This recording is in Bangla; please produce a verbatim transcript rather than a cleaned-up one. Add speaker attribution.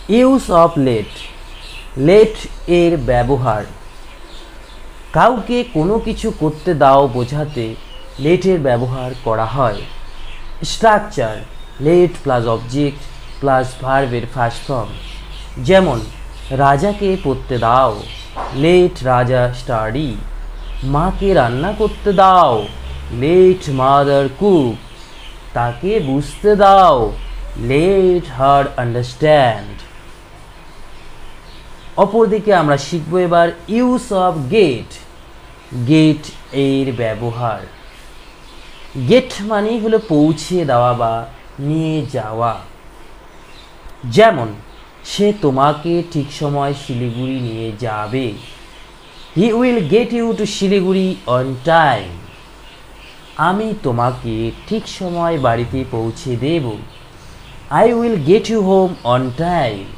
Speaker 1: ইউজ অফ লেট, লেট এর ব্যবহার। কাউকে কোনো কিছু করতে দাও বোঝাতে লেটের ব্যবহার করা হয়। Structure, let plus object plus ভার্বের ফার্স্ট ফর্ম। যেমন রাজাকে পড়তে দাও, লেট রাজা স্টাডি। মাকে রান্না করতে দাও, লেট মাদার কুক। তাকে বুঝতে দাও, লেট হার আন্ডারস্ট্যান্ড। অপরদিকে আমরা শিখব এবার ইউজ অফ গেট, গেট এর ব্যবহার। গেট মানে হলো পৌঁছে দেওয়া বা নিয়ে যাওয়া। যেমন সে তোমাকে ঠিক সময় শিলিগুড়ি নিয়ে যাবে, he will get you to Siliguri on time. আমি তোমাকে ঠিক সময় বাড়িতে পৌঁছে দেব, I will get you home on time.